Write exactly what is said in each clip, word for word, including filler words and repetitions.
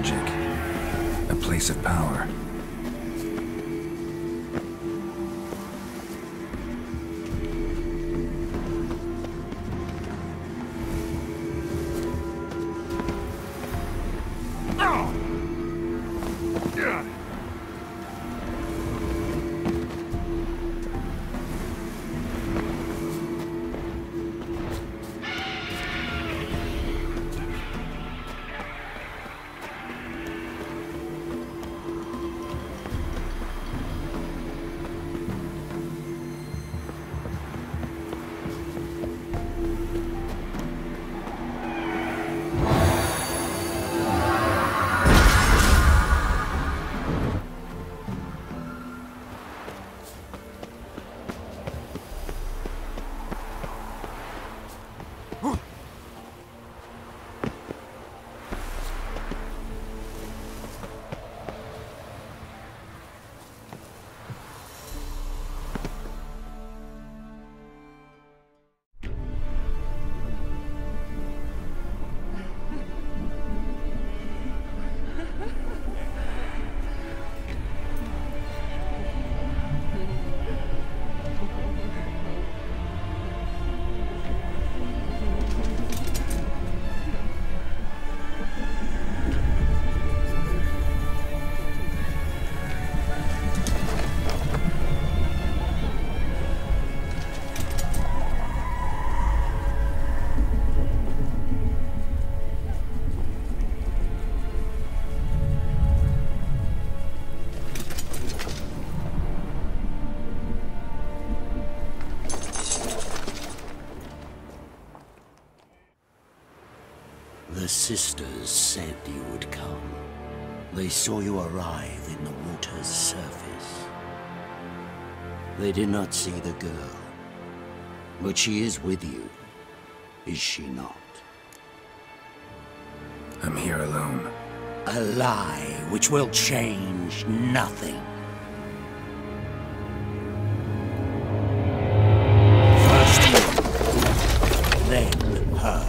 magic. A place of power. The sisters said you would come. They saw you arrive in the water's surface. They did not see the girl. But she is with you, is she not? I'm here alone. A lie which will change nothing. First you, then her.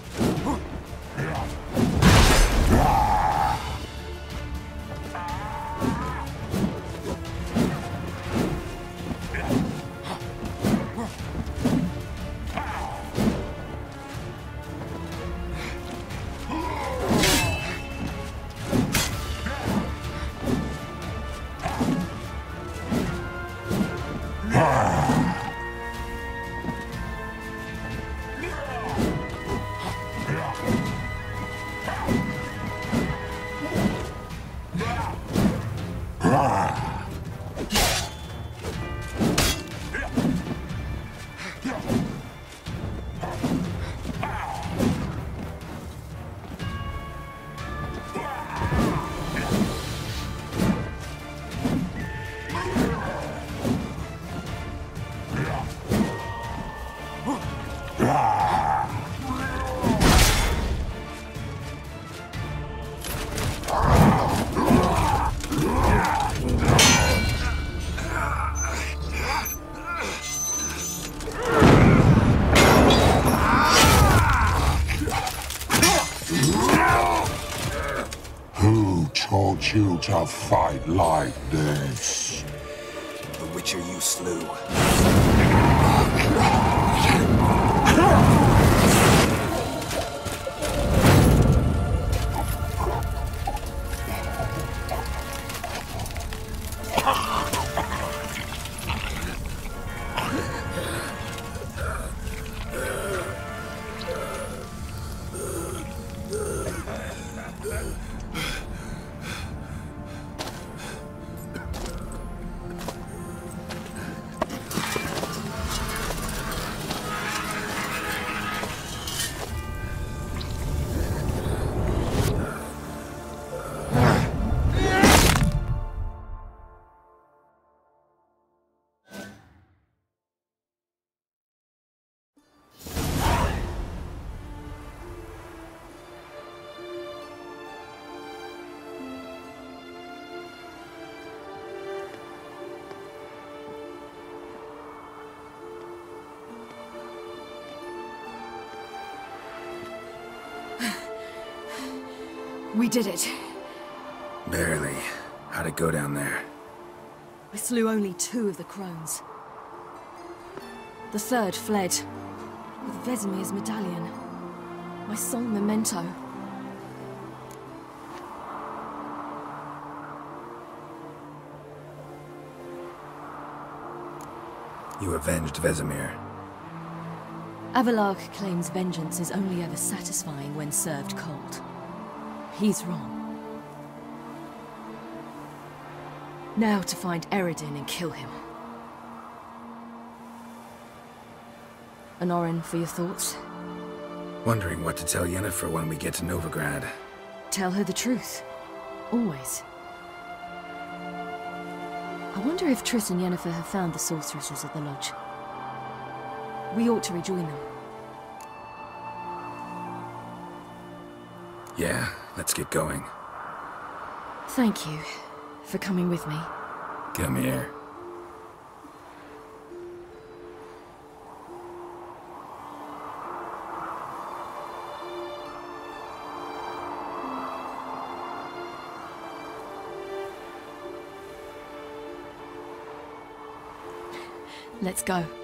Who taught you to fight like this? The Witcher you slew. We did it. Barely. How'd it go down there? I slew only two of the crones. The third fled, with Vesemir's medallion. My sole memento. You avenged Vesemir. Avalark claims vengeance is only ever satisfying when served cold. He's wrong. Now to find Eredin and kill him. An Orin for your thoughts? Wondering what to tell Yennefer when we get to Novigrad. Tell her the truth. Always. I wonder if Triss and Yennefer have found the sorceresses at the lodge. We ought to rejoin them. Yeah, let's get going. Thank you for coming with me. Come here. Let's go.